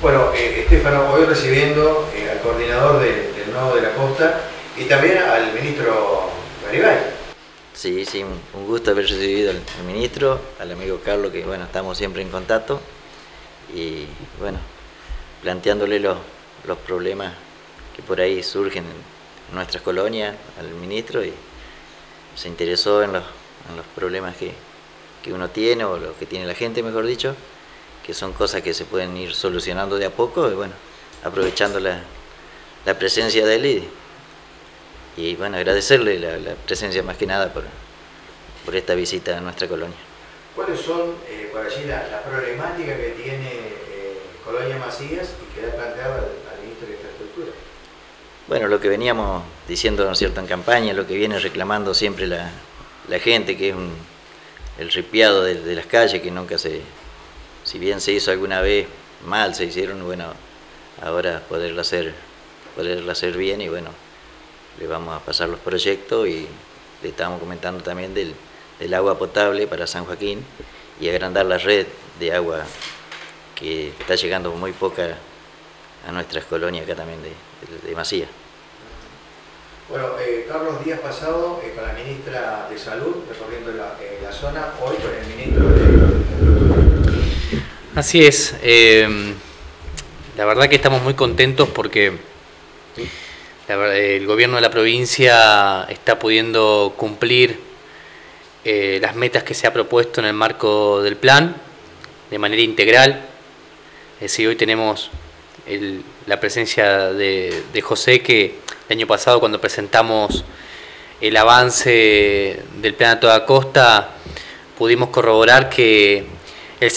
Bueno, Estefano, hoy recibiendo al coordinador del Nodo de la Costa y también al ministro Garibay. Sí, un gusto haber recibido al ministro, al amigo Carlos, que bueno, estamos siempre en contacto y bueno, planteándole los problemas que por ahí surgen en nuestras colonias al ministro, y se interesó en los problemas que uno tiene, o los que tiene la gente, mejor dicho, que son cosas que se pueden ir solucionando de a poco, y bueno, aprovechando la presencia de él y bueno, agradecerle la presencia más que nada por esta visita a nuestra colonia. ¿Cuáles son por allí la problemática que tiene Colonia Macías y que le ha planteado al ministro de Infraestructura? Bueno, lo que veníamos diciendo, ¿no es cierto?, en campaña, lo que viene reclamando siempre la gente, que es el ripiado de las calles, que nunca si bien se hizo alguna vez mal, se hicieron, bueno, ahora poderla hacer bien, y bueno, le vamos a pasar los proyectos, y le estábamos comentando también del agua potable para San Joaquín y agrandar la red de agua, que está llegando muy poca a nuestras colonias acá también de Macías. Bueno, Carlos, días pasado con la ministra de Salud recorriendo la zona, hoy con el ministro de Infraestructura. Así es, la verdad que estamos muy contentos porque el gobierno de la provincia está pudiendo cumplir las metas que se ha propuesto en el marco del plan de manera integral. Es decir, hoy tenemos la presencia de José, que el año pasado, cuando presentamos el avance del plan a toda costa, pudimos corroborar que el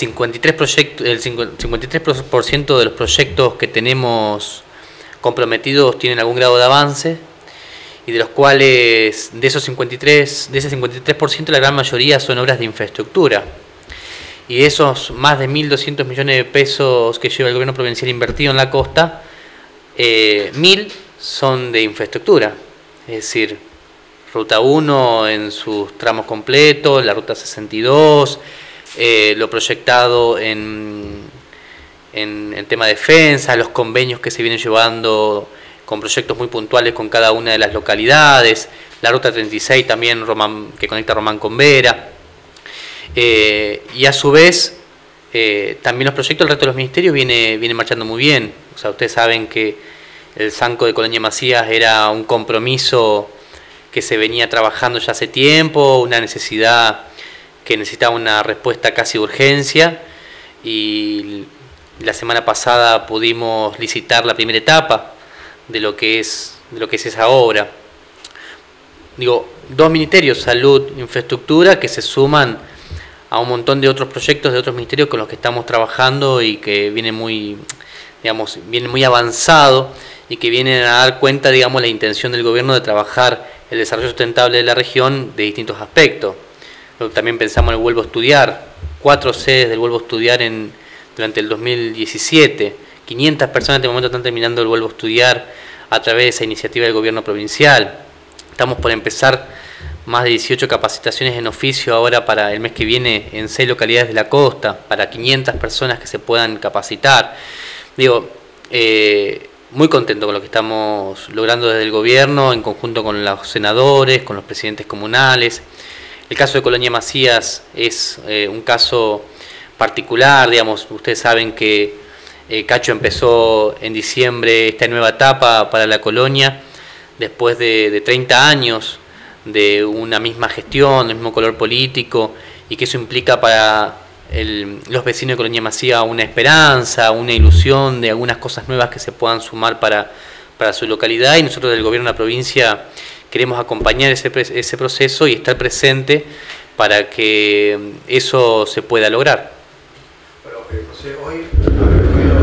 53% de los proyectos que comprometidos tienen algún grado de avance, y de los cuales, de ese 53%, la gran mayoría son obras de infraestructura. Y de esos más de 1.200 millones de pesos que lleva el gobierno provincial invertido en la costa, 1.000 son de infraestructura, es decir, Ruta 1 en sus tramos completos, la Ruta 62, lo proyectado en tema de defensa, los convenios que se vienen llevando con proyectos muy puntuales con cada una de las localidades, la Ruta 36 también, que conecta Román con Vera, y a su vez también los proyectos del resto de los ministerios vienen marchando muy bien. O sea, ustedes saben que el Sanco de Colonia Macías era un compromiso que se venía trabajando ya hace tiempo, una necesidad que necesitaba una respuesta casi de urgencia, y la semana pasada pudimos licitar la primera etapa de lo que es esa obra. Digo, dos ministerios, salud, infraestructura, que se suman a un montón de otros proyectos de otros ministerios con los que estamos trabajando y que viene muy avanzado, y que vienen a dar cuenta, digamos, la intención del gobierno de trabajar el desarrollo sustentable de la región de distintos aspectos. También pensamos en el Vuelvo a Estudiar, 4 sedes del Vuelvo a Estudiar durante el 2017. 500 personas en este momento están terminando el Vuelvo a Estudiar a través de esa iniciativa del gobierno provincial. Estamos por empezar más de 18 capacitaciones en oficio ahora para el mes que viene en 6 localidades de la costa, para 500 personas que se puedan capacitar. Digo, muy contento con lo que estamos logrando desde el gobierno, en conjunto con los senadores, con los presidentes comunales. El caso de Colonia Macías es un caso particular, digamos. Ustedes saben que Cacho empezó en diciembre esta nueva etapa para la colonia, después de 30 años de una misma gestión, del mismo color político, y que eso implica para los vecinos de Colonia Macías una esperanza, una ilusión de algunas cosas nuevas que se puedan sumar para su localidad, y nosotros del gobierno de la provincia queremos acompañar ese proceso y estar presente para que eso se pueda lograr. Bueno, José, hoy ha recorrido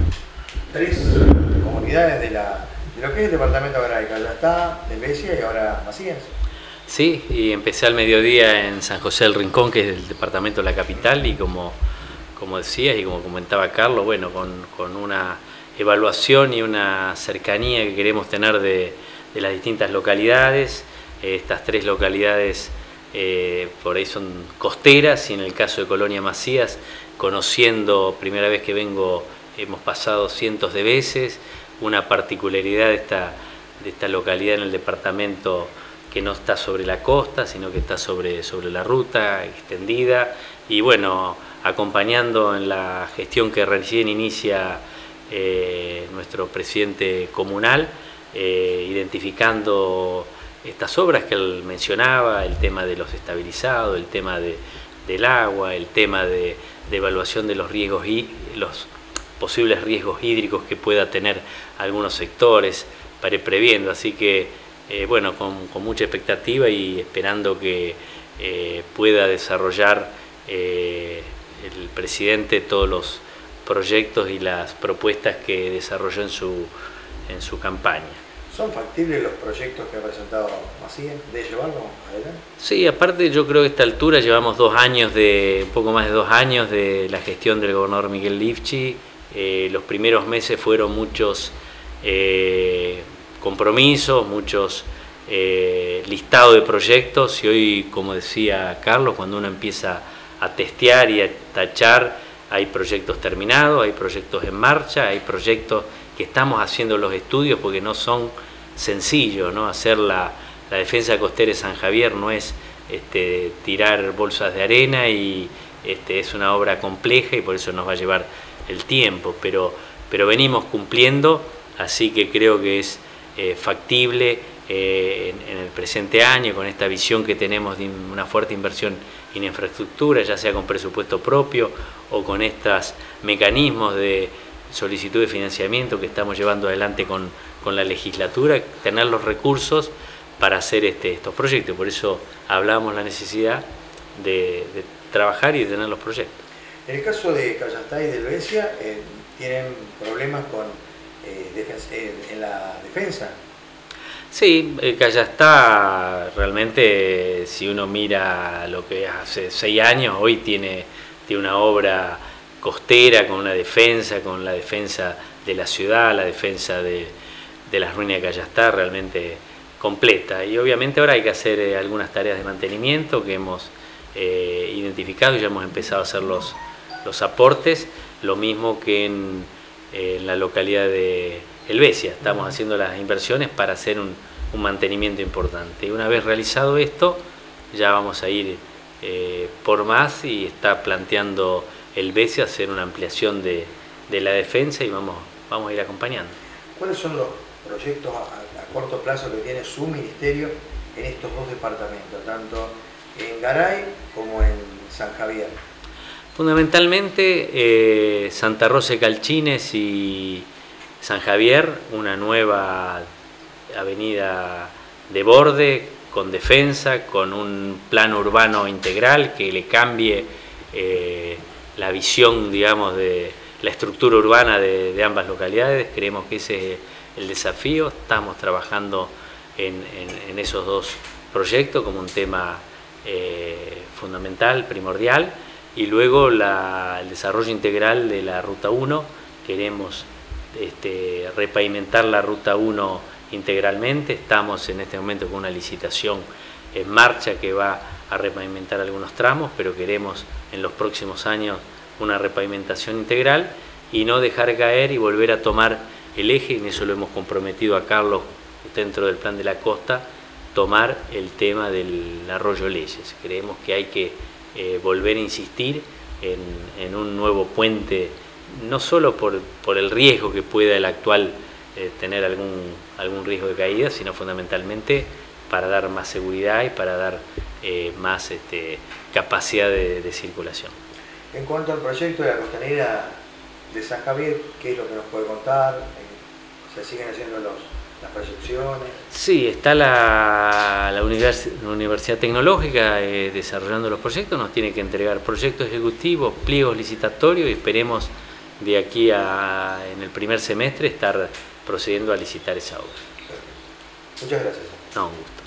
3 comunidades de lo que es el departamento agrario, ya está, de Besia y ahora Macías. Sí, y empecé al mediodía en San José del Rincón, que es el departamento de la capital, y como decías y como comentaba Carlos, bueno, con una evaluación y una cercanía que queremos tener de las distintas localidades. Estas 3 localidades por ahí son costeras, y en el caso de Colonia Macías, conociendo, primera vez que vengo hemos pasado cientos de veces. Una particularidad de esta localidad en el departamento, que no está sobre la costa, sino que está sobre la ruta extendida, y bueno, acompañando en la gestión que recién inicia nuestro presidente comunal, identificando estas obras que él mencionaba, el tema de los estabilizados, el tema del agua, el tema de evaluación de los riesgos y los posibles riesgos hídricos que pueda tener algunos sectores, para ir previendo. Así que bueno, con mucha expectativa y esperando que pueda desarrollar el presidente todos los proyectos y las propuestas que desarrolló en su campaña. ¿Son factibles los proyectos que ha presentado Macías de llevarlo adelante? Sí, aparte yo creo que a esta altura llevamos un poco más de 2 años de la gestión del gobernador Miguel Lifchi. Los primeros meses fueron muchos compromisos, muchos listados de proyectos, y hoy, como decía Carlos, cuando uno empieza a testear y a tachar, hay proyectos terminados, hay proyectos en marcha, hay proyectos que estamos haciendo los estudios, porque no son sencillos, ¿no? Hacer la defensa costera de San Javier no es tirar bolsas de arena, y es una obra compleja, y por eso nos va a llevar el tiempo, pero venimos cumpliendo, así que creo que es factible en el presente año, con esta visión que tenemos de una fuerte inversión en infraestructura, ya sea con presupuesto propio o con estos mecanismos de solicitud de financiamiento que estamos llevando adelante con la legislatura, tener los recursos para hacer estos proyectos. Por eso hablamos la necesidad de trabajar y de tener los proyectos. En el caso de Callastá y de Helvecia, ¿tienen problemas en la defensa? Sí, Callastá realmente, si uno mira lo que hace 6 años, hoy tiene una obra costera con la defensa de la ciudad, la defensa de las ruinas de Callastá realmente completa. Y obviamente ahora hay que hacer algunas tareas de mantenimiento que hemos identificado, y ya hemos empezado a hacer los aportes, lo mismo que en la localidad de Helvecia. Estamos haciendo las inversiones para hacer un mantenimiento importante. Y una vez realizado esto, ya vamos a ir por más, y está planteando Helvecia hacer una ampliación de la defensa, y vamos a ir acompañando. ¿Cuáles son los proyectos a corto plazo que tiene su ministerio en estos 2 departamentos, tanto en Garay como en San Javier? Fundamentalmente Santa Rosa de Calchines y San Javier, una nueva avenida de borde con defensa, con un plano urbano integral que le cambie la visión, digamos, de la estructura urbana de ambas localidades. Creemos que ese es el desafío. Estamos trabajando en esos 2 proyectos como un tema fundamental, primordial. Y luego el desarrollo integral de la Ruta 1. Queremos repavimentar la Ruta 1 integralmente. Estamos en este momento con una licitación en marcha que va a repavimentar algunos tramos, pero queremos en los próximos años una repavimentación integral y no dejar caer y volver a tomar el eje. En eso lo hemos comprometido a Carlos dentro del Plan de la Costa, tomar el tema del arroyo Leyes. Creemos que hay que volver a insistir en un nuevo puente, no solo por el riesgo que pueda el actual tener algún riesgo de caída, sino fundamentalmente para dar más seguridad y para dar más capacidad de circulación. En cuanto al proyecto de la costanera de San Javier, ¿qué es lo que nos puede contar? ¿Se siguen haciendo las proyecciones? Sí, está la Universidad Tecnológica desarrollando los proyectos. Nos tiene que entregar proyectos ejecutivos, pliegos licitatorios, y esperemos de aquí en el primer semestre estar procediendo a licitar esa obra. Muchas gracias. No, un gusto.